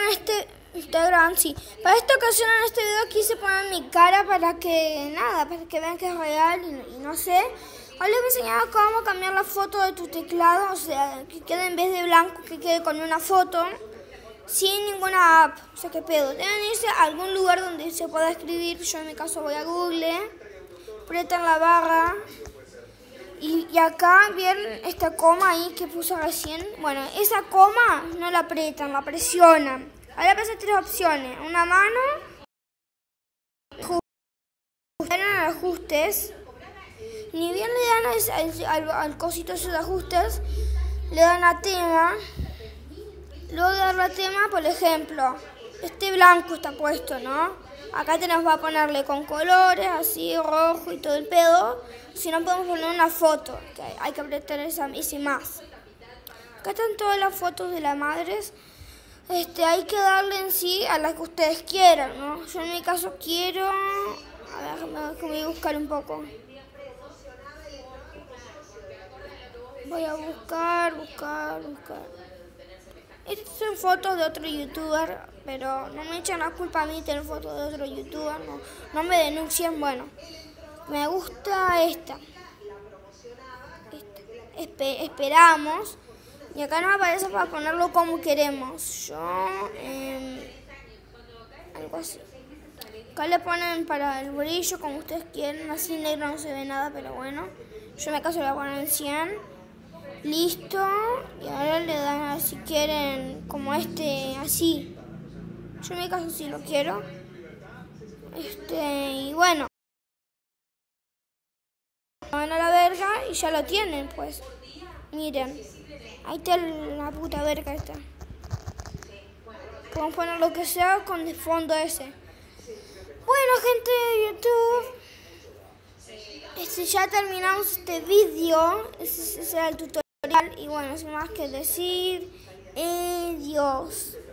este Instagram, sí. Para esta ocasión en este video quise poner mi cara para que vean que es real y no sé. Hoy les voy a enseñar cómo cambiar la foto de tu teclado, o sea, que quede en vez de blanco, que quede con una foto, sin ninguna app. O sea, ¿qué pedo? Deben irse a algún lugar donde se pueda escribir. Yo en mi caso voy a Google, apretan la barra. Y acá vieron esta coma ahí que puse recién. Bueno, esa coma no la aprietan, la presionan. Ahora aparecen tres opciones. Una mano, ajustes. Ni bien le dan al cosito ese de ajustes, le dan a tema. Luego de darle a tema, por ejemplo, este blanco está puesto, ¿no? Acá tenemos va a ponerle con colores, así, rojo y todo el pedo. Si no podemos poner una foto, que hay que apretar esa y sin más. Acá están todas las fotos de las madres. Hay que darle en sí a las que ustedes quieran, ¿no? Yo en mi caso quiero... A ver, voy a buscar un poco. Voy a buscar. Estas son fotos de otro youtuber, pero no me echan la culpa a mí tener fotos de otro youtuber, no me denuncien. Bueno, me gusta esta. Esperamos. Y acá nos aparece para ponerlo como queremos. Algo así. Acá le ponen para el brillo como ustedes quieren. Así negro no se ve nada, pero bueno. Yo en mi caso le voy a poner en 100. Listo. Y ahora le dan, si quieren, como así. Yo en mi caso sí lo quiero. Y bueno. Van a la verga y ya lo tienen, pues. Miren. Ahí está la puta verga esta. Podemos poner lo que sea con el fondo ese. Bueno, gente de YouTube. Ya terminamos este vídeo. Ese será el tutorial. Y bueno, sin más que decir. Adiós.